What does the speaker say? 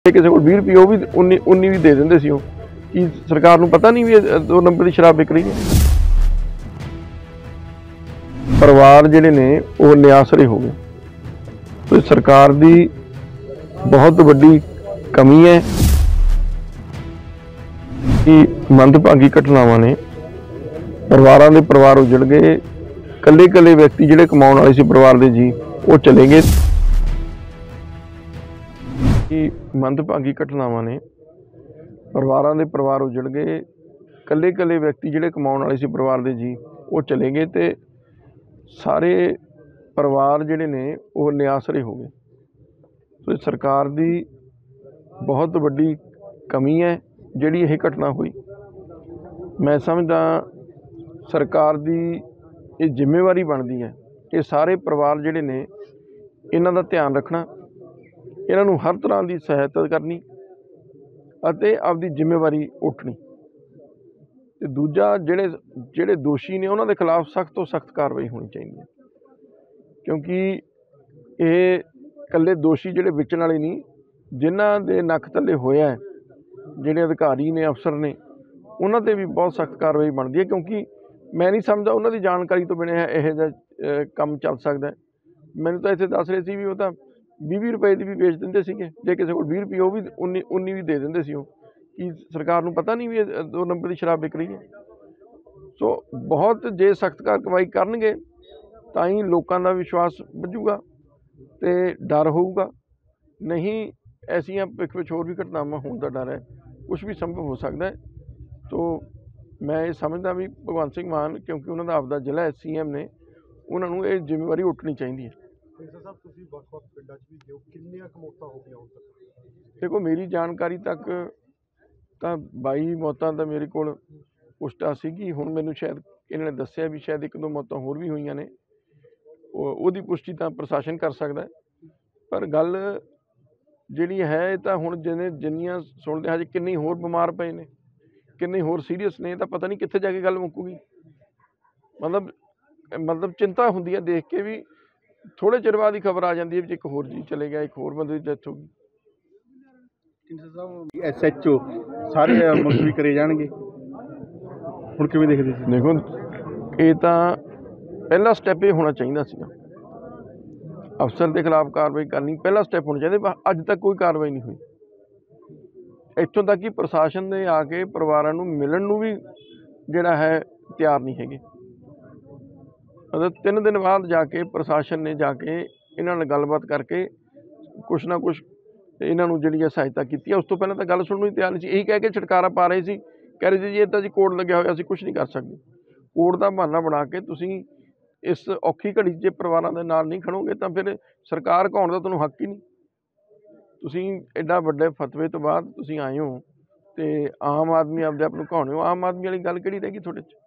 ਕਿਸੇ ਕੋਲ 20 ਰੁਪਏ ਉਹ ਵੀ 19 ਵੀ ਦੇ ਦਿੰਦੇ ਸੀ। ਉਹ ਕੀ ਸਰਕਾਰ ਨੂੰ ਪਤਾ ਨਹੀਂ ਵੀ 2 ਨੰਬਰ ਦੀ ਸ਼ਰਾਬ ਵਿਕ ਰਹੀ ਹੈ। ਪਰਿਵਾਰ ਜਿਹੜੇ ਨੇ ਉਹ ਨਿਆਸਰੇ ਹੋ ਗਏ। ਤੇ ਸਰਕਾਰ ਦੀ ਬਹੁਤ ਵੱਡੀ ਕਮੀ ਹੈ ਕਿ ਮੰਦਭਾਗੀ ਘਟਨਾਵਾਂ ਨੇ ਪਰਿਵਾਰਾਂ ਦੇ ਪਰਿਵਾਰ ਉਜੜ ਗਏ। ਕੱਲੇ ਵਿਅਕਤੀ ਜਿਹੜੇ ਕਮਾਉਣ ਵਾਲੇ ਸੀ ਪਰਿਵਾਰ ਦੇ ਜੀ ਉਹ ਚਲੇ ਗਏ। ਕਿ ਮੰਦਭਾਗੀ ਘਟਨਾਵਾਂ ਨੇ ਪਰਿਵਾਰਾਂ ਦੇ ਪਰਿਵਾਰ ਉਜੜ ਗਏ। ਕੱਲੇ ਵਿਅਕਤੀ ਜਿਹੜੇ ਕਮਾਉਣ ਵਾਲੇ ਸੀ ਪਰਿਵਾਰ ਦੇ ਜੀ ਉਹ ਚਲੇ ਗਏ ਤੇ ਸਾਰੇ ਪਰਿਵਾਰ ਜਿਹੜੇ ਨੇ ਉਹ ਨਿਆਸਰੇ ਹੋ ਗਏ। ਸੋ ਸਰਕਾਰ ਦੀ ਬਹੁਤ ਵੱਡੀ ਕਮੀ ਹੈ ਜਿਹੜੀ ਇਹ ਘਟਨਾ ਹੋਈ। ਮੈਂ ਸਮਝਦਾ ਸਰਕਾਰ ਦੀ ਇਹ ਜ਼ਿੰਮੇਵਾਰੀ ਬਣਦੀ ਹੈ ਕਿ ਸਾਰੇ ਪਰਿਵਾਰ ਜਿਹੜੇ ਨੇ ਇਹਨਾਂ ਦਾ ਧਿਆਨ ਰੱਖਣਾ, ਇਹਨਾਂ ਨੂੰ ਹਰ ਤਰ੍ਹਾਂ ਦੀ ਸਹਾਇਤਾ ਕਰਨੀ ਅਤੇ ਆਪਦੀ ਜ਼ਿੰਮੇਵਾਰੀ ਉੱਠਣੀ। ਤੇ ਦੂਜਾ ਜਿਹੜੇ ਦੋਸ਼ੀ ਨੇ ਉਹਨਾਂ ਦੇ ਖਿਲਾਫ ਸਖਤ ਤੋਂ ਸਖਤ ਕਾਰਵਾਈ ਹੋਣੀ ਚਾਹੀਦੀ ਹੈ, ਕਿਉਂਕਿ ਇਹ ਇਕੱਲੇ ਦੋਸ਼ੀ ਜਿਹੜੇ ਵੇਚਣ ਵਾਲੇ ਨਹੀਂ, ਜਿਨ੍ਹਾਂ ਦੇ ਨੱਕ ਥੱਲੇ ਹੋਇਆ, ਜਿਹੜੇ ਅਧਿਕਾਰੀ ਨੇ ਅਫਸਰ ਨੇ, ਉਹਨਾਂ 'ਤੇ ਵੀ ਬਹੁਤ ਸਖਤ ਕਾਰਵਾਈ ਬਣਦੀ ਹੈ। ਕਿਉਂਕਿ ਮੈਂ ਨਹੀਂ ਸਮਝਦਾ ਉਹਨਾਂ ਦੀ ਜਾਣਕਾਰੀ ਤੋਂ ਬਿਨਾਂ ਇਹੋ ਜਿਹਾ ਕੰਮ ਚੱਲ ਸਕਦਾ। ਮੈਨੂੰ ਤਾਂ ਇੱਥੇ ਦੱਸ ਰਹੇ ਸੀ ਵੀ ਉਹ ਤਾਂ 20 ਰੁਪਏ ਦੀ ਵੀ ਵੇਚ ਦਿੰਦੇ ਸੀਗੇ। ਜੇ ਕਿਸੇ ਕੋਲ 20 ਰੁਪਏ ਉਹ ਵੀ 19 ਵੀ ਦੇ ਦਿੰਦੇ ਸੀ। ਉਹ ਕੀ ਸਰਕਾਰ ਨੂੰ ਪਤਾ ਨਹੀਂ ਵੀ 2 ਨੰਬਰ ਦੀ ਸ਼ਰਾਬ ਵਿਕ ਰਹੀ ਹੈ। ਸੋ ਬਹੁਤ ਜੇ ਸਖਤ ਕਾਰਵਾਈ ਕਰਨਗੇ ਤਾਂ ਹੀ ਲੋਕਾਂ ਦਾ ਵਿਸ਼ਵਾਸ ਵਧੂਗਾ ਤੇ ਡਰ ਹੋਊਗਾ। ਨਹੀਂ ਐਸੀਆਂ ਭਵਿੱਖ ਵਿੱਚ ਹੋਰ ਵੀ ਘਟਨਾਵਾਂ ਹੋਣ ਦਾ ਡਰ ਹੈ, ਕੁਛ ਵੀ ਸੰਭਵ ਹੋ ਸਕਦਾ ਹੈ। ਤੋ ਮੈਂ ਇਹ ਸਮਝਦਾ ਵੀ ਭਗਵੰਤ ਸਿੰਘ ਮਾਨ, ਕਿਉਂਕਿ ਉਹਨਾਂ ਦਾ ਆਪਦਾ ਜ਼ਿਲ੍ਹਾ ਹੈ, CM ਨੇ, ਉਹਨਾਂ ਨੂੰ ਇਹ ਜ਼ਿੰਮੇਵਾਰੀ ਉੱਠਣੀ ਚਾਹੀਦੀ ਹੈ। ਸਾਹਿਬ ਤੁਸੀਂ ਵੱਖ-ਵੱਖ ਪਿੰਡਾਂ 'ਚ ਵੀ ਗਏ ਹੋ, ਕਿੰਨੀਆਂ ਕੁ ਮੌਤਾਂ ਹੋ ਗਈਆਂ ਹੁਣ ਤੱਕ? ਦੇਖੋ ਮੇਰੀ ਜਾਣਕਾਰੀ ਤੱਕ ਤਾਂ 22 ਮੌਤਾਂ ਤਾਂ ਮੇਰੇ ਕੋਲ ਪੁਸ਼ਟਾ ਸੀਗੀ। ਹੁਣ ਮੈਨੂੰ ਸ਼ਾਇਦ ਇਹਨਾਂ ਨੇ ਦੱਸਿਆ ਵੀ ਸ਼ਾਇਦ 1-2 ਮੌਤਾਂ ਹੋਰ ਵੀ ਹੋਈਆਂ ਨੇ। ਉਹਦੀ ਪੁਸ਼ਟੀ ਤਾਂ ਪ੍ਰਸ਼ਾਸਨ ਕਰ ਸਕਦਾ। ਪਰ ਗੱਲ ਜਿਹੜੀ ਹੈ ਇਹ ਤਾਂ ਹੁਣ ਜਿੰਨੀਆਂ ਸੁਣਦੇ ਹਜੇ ਕਿੰਨੇ ਹੋਰ ਬਿਮਾਰ ਪਏ ਨੇ, ਕਿੰਨੇ ਹੋਰ ਸੀਰੀਅਸ ਨੇ, ਤਾਂ ਪਤਾ ਨਹੀਂ ਕਿੱਥੇ ਜਾ ਕੇ ਗੱਲ ਮੁੱਕੂਗੀ। ਮਤਲਬ ਚਿੰਤਾ ਹੁੰਦੀ ਹੈ ਦੇਖ ਕੇ ਵੀ। ਥੋੜ੍ਹੇ ਚਿਰ ਬਾਅਦ ਹੀ ਖਬਰ ਆ ਜਾਂਦੀ ਹੈ ਵੀ ਇੱਕ ਹੋਰ ਜੀ ਚਲੇ ਗਿਆ, ਇੱਕ ਹੋਰ ਬੰਦੇ ਦੀ ਡੈਥ ਹੋ ਗਈ। SHO ਸਾਰੇ ਮੁਲਤਵੀ ਕਰੇ ਜਾਣਗੇ, ਹੁਣ ਕਿਵੇਂ ਦੇਖਦੇ ਸੀ? ਦੇਖੋ ਇਹ ਤਾਂ ਪਹਿਲਾ ਸਟੈਪ ਇਹ ਹੋਣਾ ਚਾਹੀਦਾ ਸੀਗਾ। ਅਫਸਰ ਦੇ ਖਿਲਾਫ ਕਾਰਵਾਈ ਕਰਨੀ ਪਹਿਲਾ ਸਟੈਪ ਹੋਣਾ ਚਾਹੀਦਾ। ਅੱਜ ਤੱਕ ਕੋਈ ਕਾਰਵਾਈ ਨਹੀਂ ਹੋਈ। ਇੱਥੋਂ ਤੱਕ ਕਿ ਪ੍ਰਸ਼ਾਸਨ ਦੇ ਆ ਕੇ ਪਰਿਵਾਰਾਂ ਨੂੰ ਮਿਲਣ ਨੂੰ ਵੀ ਜਿਹੜਾ ਹੈ ਤਿਆਰ ਨਹੀਂ ਹੈਗੇ। ਮਤਲਬ 3 ਦਿਨ ਬਾਅਦ ਜਾ ਕੇ ਪ੍ਰਸ਼ਾਸਨ ਨੇ ਜਾ ਕੇ ਇਹਨਾਂ ਨਾਲ ਗੱਲਬਾਤ ਕਰਕੇ ਕੁਛ ਨਾ ਕੁਛ ਇਹਨਾਂ ਨੂੰ ਜਿਹੜੀ ਹੈ ਸਹਾਇਤਾ ਕੀਤੀ ਹੈ। ਉਸ ਤੋਂ ਪਹਿਲਾਂ ਤਾਂ ਗੱਲ ਸੁਣਨ ਨੂੰ ਹੀ ਤਿਆਰ ਨਹੀਂ ਸੀ। ਇਹੀ ਕਹਿ ਕੇ ਛੁਟਕਾਰਾ ਪਾ ਰਹੇ ਸੀ, ਕਹਿ ਰਹੇ ਸੀ ਜੀ ਇਹ ਤਾਂ ਜੀ ਕੋਰਟ ਲੱਗਿਆ ਹੋਇਆ, ਅਸੀਂ ਕੁਛ ਨਹੀਂ ਕਰ ਸਕਦੇ। ਕੋਰਟ ਦਾ ਬਹਾਨਾ ਬਣਾ ਕੇ ਤੁਸੀਂ ਇਸ ਔਖੀ ਘੜੀ 'ਚ ਜੇ ਪਰਿਵਾਰਾਂ ਦੇ ਨਾਲ ਨਹੀਂ ਖੜੋਗੇ ਤਾਂ ਫਿਰ ਸਰਕਾਰ ਘਾਉਣ ਦਾ ਤੁਹਾਨੂੰ ਹੱਕ ਹੀ ਨਹੀਂ। ਤੁਸੀਂ ਐਡਾ ਵੱਡੇ ਫਤਵੇ ਤੋਂ ਬਾਅਦ ਤੁਸੀਂ ਆਏ ਹੋ ਤੇ ਆਮ ਆਦਮੀ ਆਪਦੇ ਆਪ ਨੂੰ ਘਾਉਣੇ ਹੋ। ਆਮ ਆਦਮੀ ਵਾਲੀ ਗੱਲ ਕਿਹੜੀ ਰਹਿ ਗਈ ਤੁਹਾਡੇ 'ਚ?